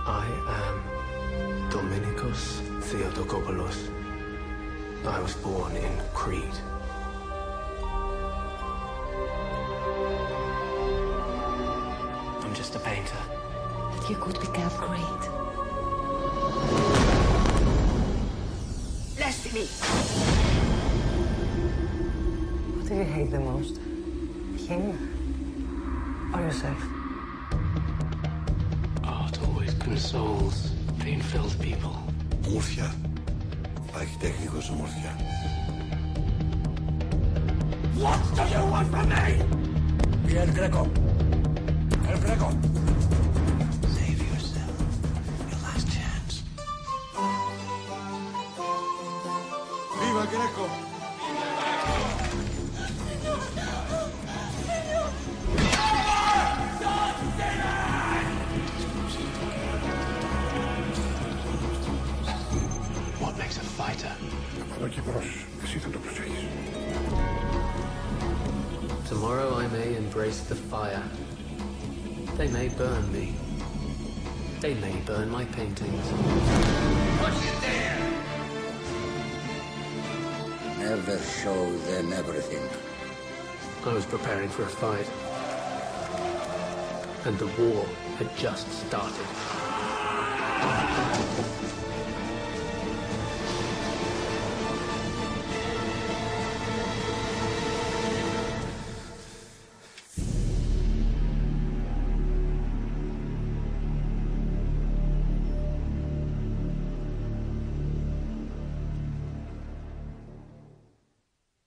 I am Dominikos Theotokopoulos. I was born in Crete. I'm just a painter. But you could become great. Destiny! What do you hate the most? Him or yourself? Art always consoles pain-filled people. Ομορφιά. Υπάρχει τέχνη χωρίς ομορφιά. What do you want from me? El Greco. El Greco. Save yourself. Your last chance. Viva Greco. What makes a fighter? Από εδώ και μπρος, εσύ θα το προσέχεις. Tomorrow I may embrace the fire. They may burn me. They may burn my paintings. What's in there? Never show them everything. I was preparing for a fight. And the war had just started.